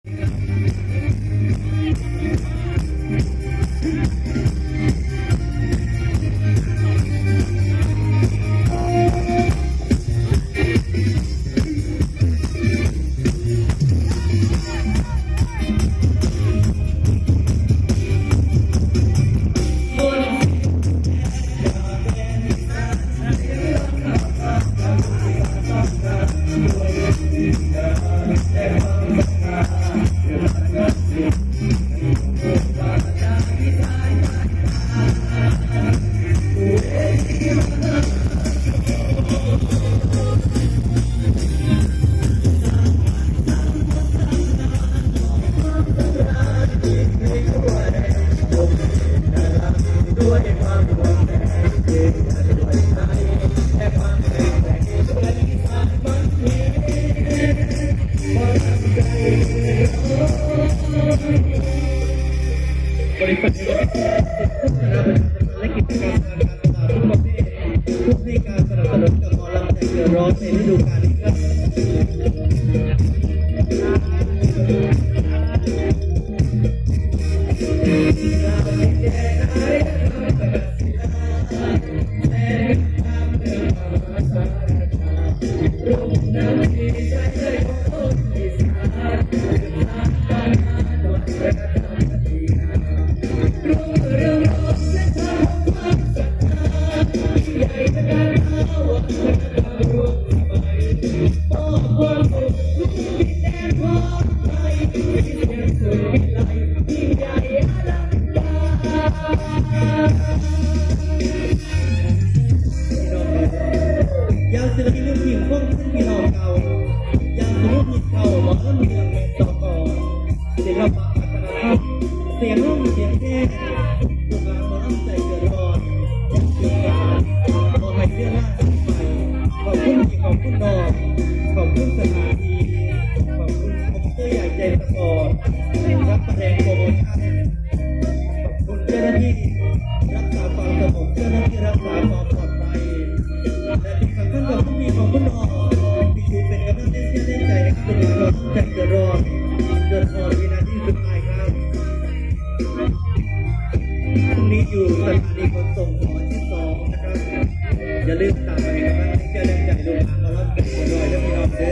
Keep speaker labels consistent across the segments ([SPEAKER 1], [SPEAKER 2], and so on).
[SPEAKER 1] บริษัทและกิจกรรมการตลาดทุกประเภทผู้ให้การสนับสนุนกับหมอลำใจเกิดร้อนในฤดูกาลนี้ครับยังศิลปินรุ่นพี่พวกขึ้นพี่น้องเก่ายังศิลปินเก่าหมอลำเมืองในต่อก่อศิลปะวัฒนธรรมเสียงร้องเสียงแค่ลูกหลานหมอลำใจเกิดร้อนยังเกิดการมองให้เรื่องหน้าไปขอบคุณที่ขอบคุณน้องขอบคุณสถานที่ขอบคุณคอมพิวเตอร์ใหญ่ใจสปอร์ตรับแสดงโปรโมชั่นขอบคุณเจ้าหน้าที่รักษาความสงบเจ้าหน้าที่รักษาความปลอดภัยและที่สำคัญกับผู้มีของคุณน้องที่อยู่เป็นกำลังใจเสียใจให้คุณน้องใจเกิดร้อนเกิดร้อนวินาทีสุดท้ายครับพรุ่งนี้อยู่สถานีขนส่งหอที่2นะครับอย่าลืมตามไปนะครับที่จะเล่นใจลงมาแล้วเป็นหัวลอยแล้วพี่น้องเด้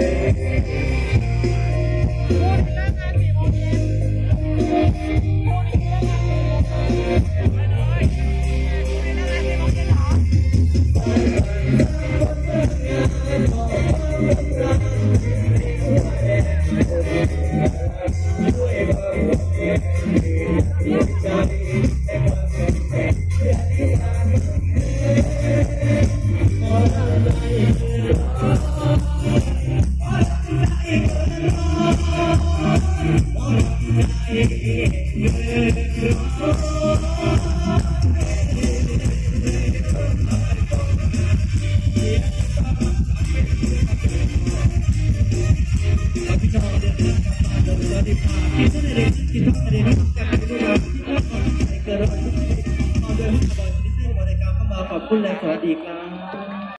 [SPEAKER 1] ขอบคุณและสวัสดีครับ